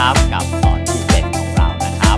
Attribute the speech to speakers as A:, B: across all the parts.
A: ครับกับตอนที่7ของเรานะครับ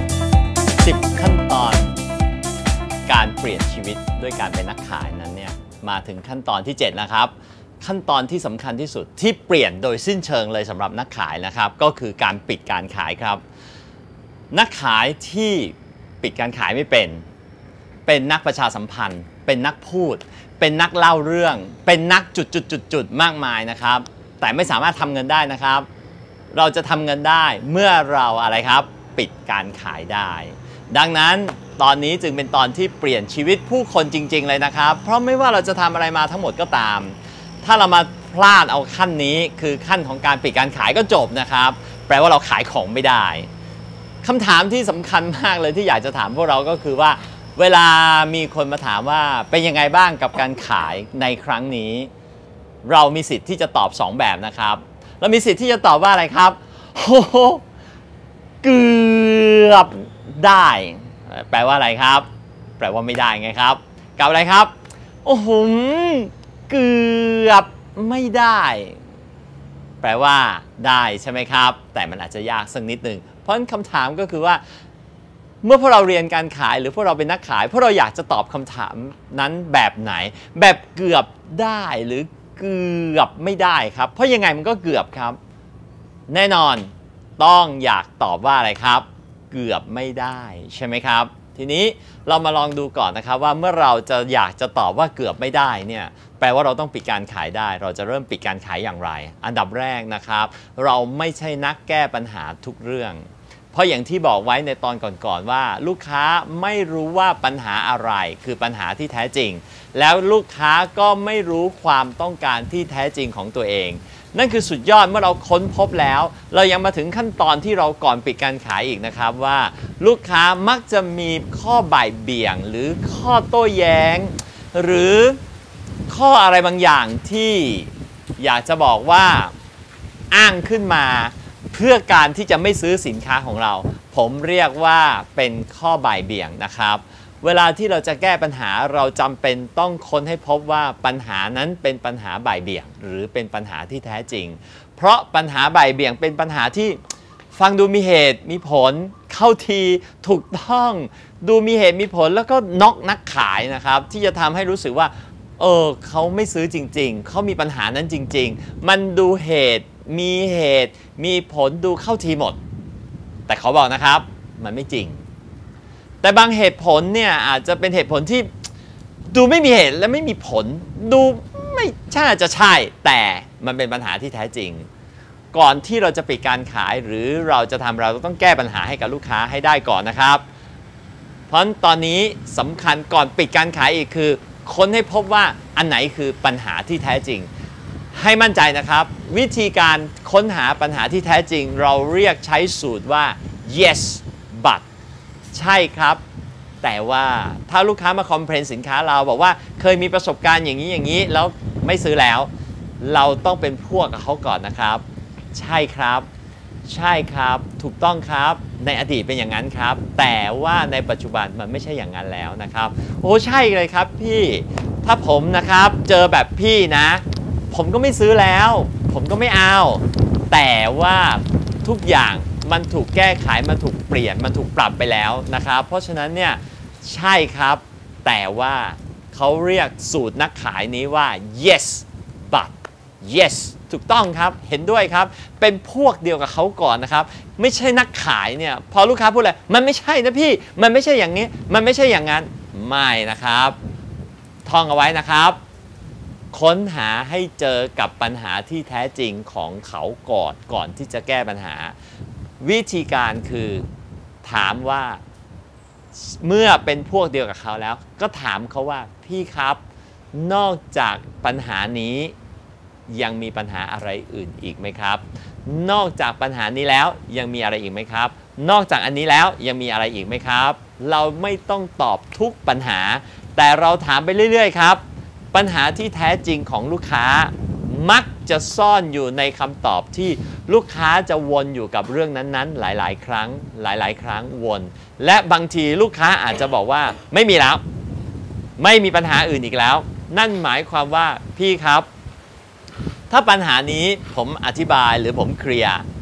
A: 10ขั้นตอนการเปลี่ยนชีวิตด้วยการเป็นนักขายนั้นเนี่ยมาถึงขั้นตอนที่7นะครับขั้นตอนที่สำคัญที่สุดที่เปลี่ยนโดยสิ้นเชิงเลยสำหรับนักขายนะครับก็คือการปิดการขายครับนักขายที่ปิดการขายไม่เป็นนักประชาสัมพันธ์เป็นนักพูดเป็นนักเล่าเรื่องเป็นนักจุดมากมายนะครับแต่ไม่สามารถทำเงินได้นะครับเราจะทำเงินได้เมื่อเราอะไรครับปิดการขายได้ดังนั้นตอนนี้จึงเป็นตอนที่เปลี่ยนชีวิตผู้คนจริงๆเลยนะครับเพราะไม่ว่าเราจะทำอะไรมาทั้งหมดก็ตามถ้าเรามาพลาดเอาขั้นนี้คือขั้นของการปิดการขายก็จบนะครับแปลว่าเราขายของไม่ได้คำถามที่สำคัญมากเลยที่อยากจะถามพวกเราก็คือว่าเวลามีคนมาถามว่าเป็นยังไงบ้างกับการขายในครั้งนี้เรามีสิทธิ์ที่จะตอบ2แบบนะครับเรามีสิทธิ์ที่จะตอบว่าอะไรครับโอ้โหเกือบได้แปลว่าอะไรครับแปลว่าไม่ได้ไงครับกับอะไรครับโอ้โหเกือบไม่ได้แปลว่าได้ใช่ไหมครับแต่มันอาจจะยากสักนิดหนึ่งเพราะฉะนั้นคำถามก็คือว่าเมื่อพวกเราเรียนการขายหรือพวกเราเป็นนักขายพวกเราอยากจะตอบคำถามนั้นแบบไหนแบบเกือบได้หรือเกือบไม่ได้ครับเพราะยังไงมันก็เกือบครับแน่นอนต้องอยากตอบว่าอะไรครับเกือบไม่ได้ใช่ไหมครับทีนี้เรามาลองดูก่อนนะครับว่าเมื่อเราจะอยากจะตอบว่าเกือบไม่ได้เนี่ยแปลว่าเราต้องปิดการขายได้เราจะเริ่มปิดการขายอย่างไรอันดับแรกนะครับเราไม่ใช่นักแก้ปัญหาทุกเรื่องเพราะอย่างที่บอกไว้ในตอนก่อนๆว่าลูกค้าไม่รู้ว่าปัญหาอะไรคือปัญหาที่แท้จริงแล้วลูกค้าก็ไม่รู้ความต้องการที่แท้จริงของตัวเองนั่นคือสุดยอดเมื่อเราค้นพบแล้วเรายังมาถึงขั้นตอนที่เราก่อนปิดการขายอีกนะครับว่าลูกค้ามักจะมีข้อบ่ายเบี่ยงหรือข้อโต้แย้งหรือข้ออะไรบางอย่างที่อยากจะบอกว่าอ้างขึ้นมาเพื่อการที่จะไม่ซื้อสินค้าของเราผมเรียกว่าเป็นข้อบ่ายเบี่ยงนะครับเวลาที่เราจะแก้ปัญหาเราจำเป็นต้องค้นให้พบว่าปัญหานั้นเป็นปัญหาบ่ายเบี่ยงหรือเป็นปัญหาที่แท้จริงเพราะปัญหาบ่ายเบี่ยงเป็นปัญหาที่ฟังดูมีเหตุมีผลเข้าทีถูกต้องดูมีเหตุมีผลแล้วก็น็อกนักขายนะครับที่จะทำให้รู้สึกว่าเขาไม่ซื้อจริงๆเขามีปัญหานั้นจริงๆมันดูเหตุมีผลดูเข้าทีหมดแต่เขาบอกนะครับมันไม่จริงแต่บางเหตุผลเนี่ยอาจจะเป็นเหตุผลที่ดูไม่มีเหตุและไม่มีผลดูไม่ใช่จะใช่แต่มันเป็นปัญหาที่แท้จริงก่อนที่เราจะปิดการขายหรือเราจะทำเราต้องแก้ปัญหาให้กับลูกค้าให้ได้ก่อนนะครับเพราะตอนนี้สำคัญก่อนปิดการขายอีกคือค้นให้พบว่าอันไหนคือปัญหาที่แท้จริงให้มั่นใจนะครับวิธีการค้นหาปัญหาที่แท้จริงเราเรียกใช้สูตรว่า yes but ใช่ครับแต่ว่าถ้าลูกค้ามาคอมเพลนสินค้าเราบอกว่าเคยมีประสบการณ์อย่างนี้แล้วไม่ซื้อแล้วเราต้องเป็นพวกกับเขาก่อนนะครับใช่ครับใช่ครับถูกต้องครับในอดีตเป็นอย่างนั้นครับแต่ว่าในปัจจุบันมันไม่ใช่อย่างนั้นแล้วนะครับโอ้ใช่เลยครับพี่ถ้าผมนะครับเจอแบบพี่นะผมก็ไม่ซื้อแล้วผมก็ไม่เอาแต่ว่าทุกอย่างมันถูกแก้ไขมันถูกเปลี่ยนมันถูกปรับไปแล้วนะครับเพราะฉะนั้นเนี่ยใช่ครับแต่ว่าเขาเรียกสูตรนักขายนี้ว่า yes but yes ถูกต้องครับเห็นด้วยครับเป็นพวกเดียวกับเขาก่อนนะครับไม่ใช่นักขายเนี่ยพอลูกค้าพูดอะไรมันไม่ใช่นะพี่มันไม่ใช่อย่างนี้มันไม่ใช่อย่างนั้นไม่นะครับท่องเอาไว้นะครับค้นหาให้เจอกับปัญหาที่แท้จริงของเขาก่อนที่จะแก้ปัญหาวิธีการคือถามว่าเมื่อเป็นพวกเดียวกับเขาแล้วก็ถามเขาว่าพี่ครับนอกจากปัญหานี้ยังมีปัญหาอะไรอื่นอีกไหมครับนอกจากปัญหานี้แล้วยังมีอะไรอีกไหมครับนอกจากอันนี้แล้วยังมีอะไรอีกไหมครับเราไม่ต้องตอบทุกปัญหาแต่เราถามไปเรื่อยๆครับปัญหาที่แท้จริงของลูกค้ามักจะซ่อนอยู่ในคำตอบที่ลูกค้าจะวนอยู่กับเรื่องนั้นๆหลายๆครั้งวนและบางทีลูกค้าอาจจะบอกว่าไม่มีแล้วไม่มีปัญหาอื่นอีกแล้วนั่นหมายความว่าพี่ครับถ้าปัญหานี้ผมอธิบายหรือผมเคลียร์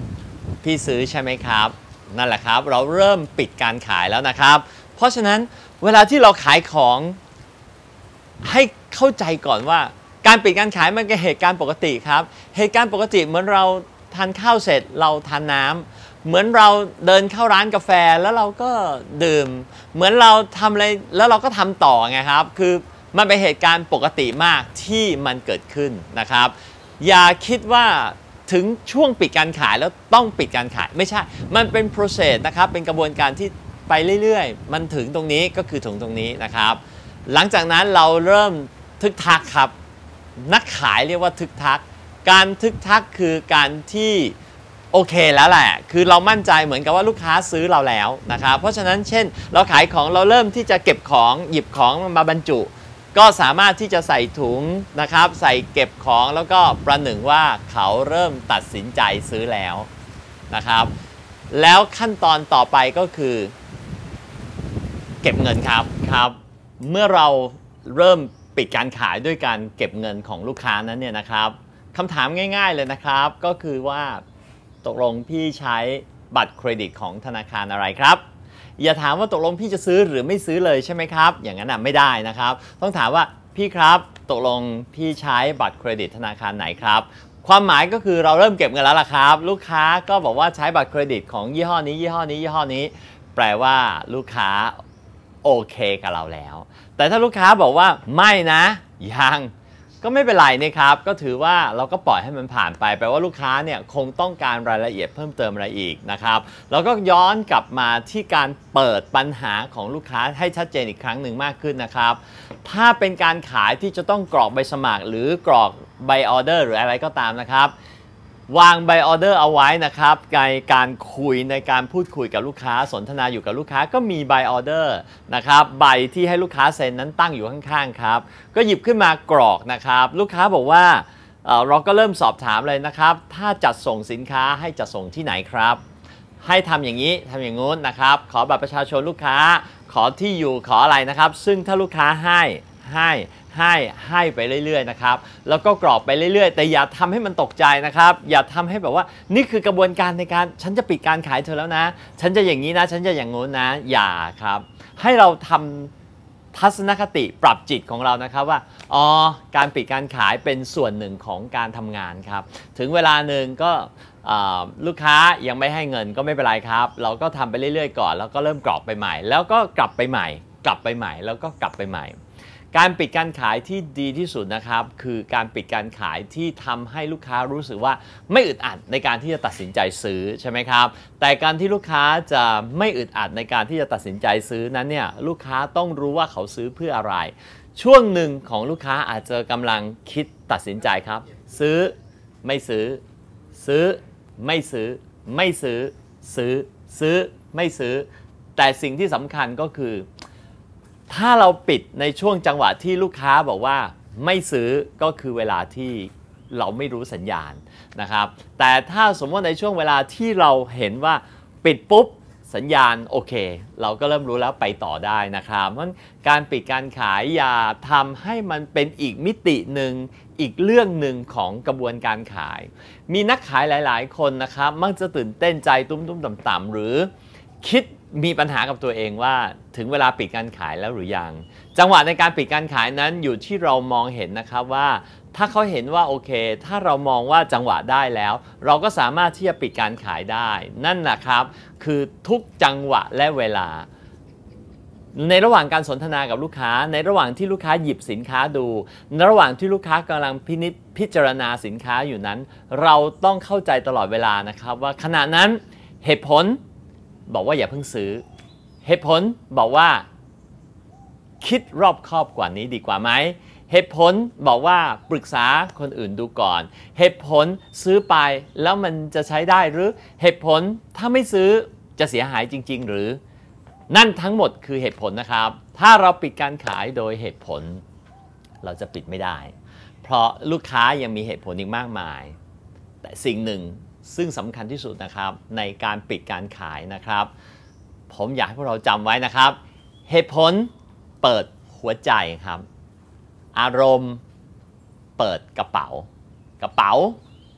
A: พี่ซื้อใช่ไหมครับนั่นแหละครับเราเริ่มปิดการขายแล้วนะครับเพราะฉะนั้นเวลาที่เราขายของให้เข้าใจก่อนว่าการปิดการขายมันก็เหตุการณ์ปกติครับเหตุการณ์ปกติเหมือนเราทานข้าวเสร็จเราทานน้ำเหมือนเราเดินเข้าร้านกาแฟแล้วเราก็ดื่มเหมือนเราทำอะไรแล้วเราก็ทำต่อไงครับคือมันเป็นเหตุการณ์ปกติมากที่มันเกิดขึ้นนะครับอย่าคิดว่าถึงช่วงปิดการขายแล้วต้องปิดการขายไม่ใช่มันเป็น process นะครับเป็นกระบวนการที่ไปเรื่อยๆมันถึงตรงนี้ก็คือถึงตรงนี้นะครับหลังจากนั้นเราเริ่มทึกทักครับนักขายเรียกว่าทึกทักการทึกทักคือการที่โอเคแล้วแหละคือเรามั่นใจเหมือนกับว่าลูกค้าซื้อเราแล้วนะครับเพราะฉะนั้นเช่นเราขายของเราเริ่มที่จะเก็บของหยิบของมาบรรจุก็สามารถที่จะใส่ถุงนะครับใส่เก็บของแล้วก็ประหนึ่งว่าเขาเริ่มตัดสินใจซื้อแล้วนะครับแล้วขั้นตอนต่อไปก็คือเก็บเงินครับเมื่อเราเริ่มปิดการขายด้วยการเก็บเงินของลูกค้านั้นเนี่ยนะครับคำถามง่ายๆเลยนะครับก็คือว่าตกลงพี่ใช้บัตรเครดิตของธนาคารอะไรครับอย่าถามว่าตกลงพี่จะซื้อหรือไม่ซื้อเลยใช่ไหมครับอย่างนั้นไม่ได้นะครับต้องถามว่าพี่ครับตกลงพี่ใช้บัตรเครดิตธนาคารไหนครับความหมายก็คือเราเริ่มเก็บเงินแล้วล่ะครับลูกค้าก็บอกว่าใช้บัตรเครดิตของยี่ห้อนี้ยี่ห้อนี้ยี่ห้อนี้แปลว่าลูกค้าโอเคกับเราแล้วแต่ถ้าลูกค้าบอกว่าไม่นะยังก็ไม่เป็นไรนะครับก็ถือว่าเราก็ปล่อยให้มันผ่านไปแปลว่าลูกค้าเนี่ยคงต้องการรายละเอียดเพิ่มเติมอะไรอีกนะครับแล้วก็ย้อนกลับมาที่การเปิดปัญหาของลูกค้าให้ชัดเจนอีกครั้งหนึ่งมากขึ้นนะครับถ้าเป็นการขายที่จะต้องกรอกใบสมัครหรือกรอกใบออเดอร์หรืออะไรก็ตามนะครับวางใบออเดอร์เอาไว้นะครับในการคุยในการพูดคุยกับลูกค้าสนทนาอยู่กับลูกค้าก็มีใบออเดอร์นะครับใบที่ให้ลูกค้าเซ็นนั้นตั้งอยู่ข้างๆครับก็หยิบขึ้นมากรอกนะครับลูกค้าบอกว่าเราก็เริ่มสอบถามเลยนะครับถ้าจัดส่งสินค้าให้จัดส่งที่ไหนครับให้ทำอย่างนี้ทำอย่างงู้นนะครับขอบัตรประชาชนลูกค้าขอที่อยู่ขออะไรนะครับซึ่งถ้าลูกค้าให้ไปเรื่อยๆนะครับแล้วก็กรอกไปเรื่อยๆแต่อย่าทำให้มันตกใจนะครับอย่าทำให้แบบว่านี่คือกระบวนการในการฉันจะปิดการขายเธอแล้วนะฉันจะอย่างนี้นะฉันจะอย่างงู้นนะอย่าครับให้เราทำทัศนคติปรับจิตของเรานะครับว่าอ๋อการปิดการขายเป็นส่วนหนึ่งของการทำงานครับถึงเวลาหนึ่งก็ลูกค้ายังไม่ให้เงินก็ไม่เป็นไรครับเราก็ทำไปเรื่อยๆก่อนแล้วก็เริ่มกรอกไปใหม่แล้วก็กลับไปใหม่กลับไปใหม่แล้วก็กลับไปใหม่การปิดการขายที่ดีที่สุดนะครับคือการปิดการขายที่ทำให้ลูกค้ารู้สึกว่าไม่อึดอัดในการที่จะตัดสินใจซื้อใช่ไหมครับแต่การที่ลูกค้าจะไม่อึดอัดในการที่จะตัดสินใจซื้อนั้นเนี่ยลูกค้าต้องรู้ว่าเขาซื้อเพื่ออะไรช่วงหนึ่งของลูกค้าอาจจะกำลังคิดตัดสินใจครับซื้อไม่ซื้อซื้อไม่ซื้อไม่ซื้อซื้อไม่ซื้อแต่สิ่งที่สำคัญก็คือถ้าเราปิดในช่วงจังหวะที่ลูกค้าบอกว่าไม่ซื้อก็คือเวลาที่เราไม่รู้สัญญาณนะครับแต่ถ้าสมมติในช่วงเวลาที่เราเห็นว่าปิดปุ๊บสัญญาณโอเคเราก็เริ่มรู้แล้วไปต่อได้นะครับเพราะการปิดการขายอย่าทำให้มันเป็นอีกมิติหนึ่งอีกเรื่องหนึ่งของกระบวนการขายมีนักขายหลายๆคนนะครับมักจะตื่นเต้นใจตุ้มๆต่ำๆหรือคิดมีปัญหากับตัวเองว่าถึงเวลาปิดการขายแล้วหรือยังจังหวะในการปิดการขายนั้นอยู่ที่เรามองเห็นนะครับว่าถ้าเขาเห็นว่าโอเคถ้าเรามองว่าจังหวะได้แล้วเราก็สามารถที่จะปิดการขายได้นั่นนะครับคือทุกจังหวะและเวลาในระหว่างการสนทนากับลูกค้าในระหว่างที่ลูกค้าหยิบสินค้าดูในระหว่างที่ลูกค้ากำลังพิจารณาสินค้าอยู่นั้นเราต้องเข้าใจตลอดเวลานะครับว่าขณะนั้นเหตุผลบอกว่าอย่าเพิ่งซื้อเหตุผลบอกว่าคิดรอบคอบกว่านี้ดีกว่าไหมเหตุผลบอกว่าปรึกษาคนอื่นดูก่อนเหตุผลซื้อไปแล้วมันจะใช้ได้หรือเหตุผลถ้าไม่ซื้อจะเสียหายจริงๆหรือนั่นทั้งหมดคือเหตุผลนะครับถ้าเราปิดการขายโดยเหตุผลเราจะปิดไม่ได้เพราะลูกค้ายังมีเหตุผลอีกมากมายแต่สิ่งหนึ่งซึ่งสำคัญที่สุดนะครับในการปิดการขายนะครับผมอยากให้พวกเราจำไว้นะครับเหตุผลเปิดหัวใจครับอารมณ์เปิดกระเป๋า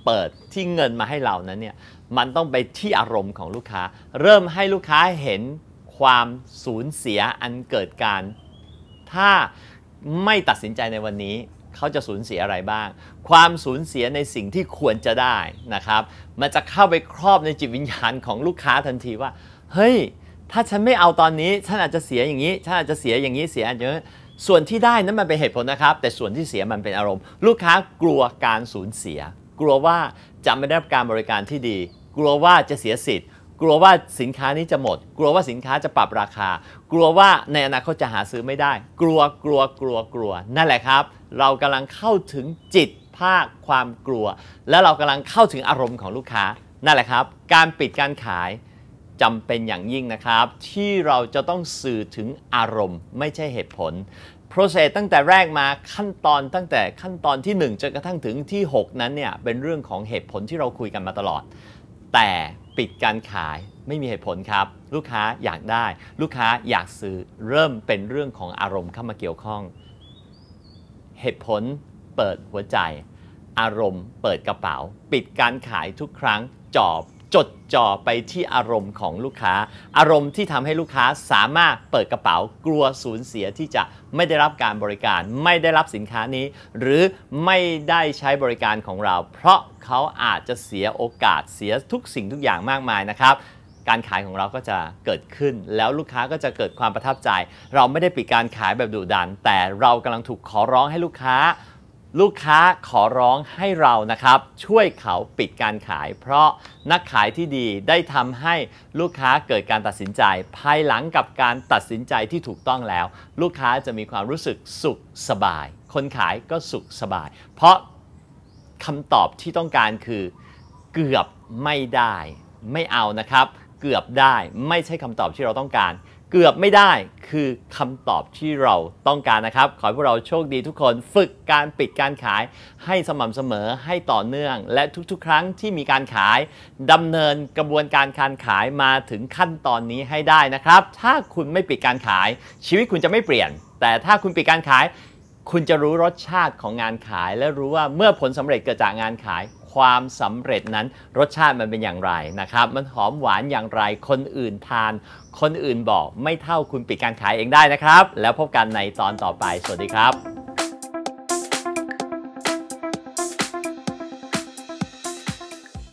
A: เปิดที่เงินมาให้เรานั้นเนี่ยมันต้องไปที่อารมณ์ของลูกค้าเริ่มให้ลูกค้าเห็นความสูญเสียอันเกิดการถ้าไม่ตัดสินใจในวันนี้เขาจะสูญเสียอะไรบ้างความสูญเสียในสิ่งที่ควรจะได้นะครับมันจะเข้าไปครอบในจิตวิญญาณของลูกค้าทันทีว่าเฮ้ยถ้าฉันไม่เอาตอนนี้ฉันอาจจะเสียอย่างนี้ฉันอาจจะเสียอย่างนี้เสียอันเยอะส่วนที่ได้นั้นมันเป็นเหตุผลนะครับแต่ส่วนที่เสียมันเป็นอารมณ์ลูกค้ากลัวการสูญเสียกลัวว่าจะไม่ได้รับการบริการที่ดีกลัวว่าจะเสียสิทธิ์กลัวว่าสินค้านี้จะหมดกลัวว่าสินค้าจะปรับราคากลัวว่าในอนาคตจะหาซื้อไม่ได้กลัวนั่นแหละครับเรากำลังเข้าถึงจิตภาคความกลัวและเรากำลังเข้าถึงอารมณ์ของลูกค้านั่นแหละครับการปิดการขายจำเป็นอย่างยิ่งนะครับที่เราจะต้องสื่อถึงอารมณ์ไม่ใช่เหตุผล process ตั้งแต่แรกมาขั้นตอนตั้งแต่ขั้นตอนที่1จนกระทั่งถึงที่6นั้นเนี่ยเป็นเรื่องของเหตุผลที่เราคุยกันมาตลอดแต่ปิดการขายไม่มีเหตุผลครับลูกค้าอยากได้ลูกค้าอยากซื้อเริ่มเป็นเรื่องของอารมณ์เข้ามาเกี่ยวข้องเหตุผลเปิดหัวใจอารมณ์เปิดกระเป๋าปิดการขายทุกครั้งจดจ่อไปที่อารมณ์ของลูกค้าอารมณ์ที่ทำให้ลูกค้าสามารถเปิดกระเป๋ากลัวสูญเสียที่จะไม่ได้รับการบริการไม่ได้รับสินค้านี้หรือไม่ได้ใช้บริการของเราเพราะเขาอาจจะเสียโอกาสเสียทุกสิ่งทุกอย่างมากมายนะครับการขายของเราก็จะเกิดขึ้นแล้วลูกค้าก็จะเกิดความประทับใจเราไม่ได้ปิดการขายแบบดุดันแต่เรากำลังถูกขอร้องให้ลูกค้าขอร้องให้เรานะครับช่วยเขาปิดการขายเพราะนักขายที่ดีได้ทำให้ลูกค้าเกิดการตัดสินใจภายหลังกับการตัดสินใจที่ถูกต้องแล้วลูกค้าจะมีความรู้สึกสุขสบายคนขายก็สุขสบายเพราะคำตอบที่ต้องการคือเกือบไม่ได้ไม่เอานะครับเกือบได้ไม่ใช่คำตอบที่เราต้องการเกือบไม่ได้คือคำตอบที่เราต้องการนะครับขอให้พวกเราโชคดีทุกคนฝึกการปิดการขายให้สม่ำเสมอให้ต่อเนื่องและทุกๆครั้งที่มีการขายดำเนินกระบวนการการขายมาถึงขั้นตอนนี้ให้ได้นะครับถ้าคุณไม่ปิดการขายชีวิตคุณจะไม่เปลี่ยนแต่ถ้าคุณปิดการขายคุณจะรู้รสชาติของงานขายและรู้ว่าเมื่อผลสำเร็จเกิดจากงานขายความสำเร็จนั้นรสชาติมันเป็นอย่างไรนะครับมันหอมหวานอย่างไรคนอื่นทานคนอื่นบอกไม่เท่าคุณปิดการขายเองได้นะครับแล้วพบกันในตอนต่อไปสวัสดีครับ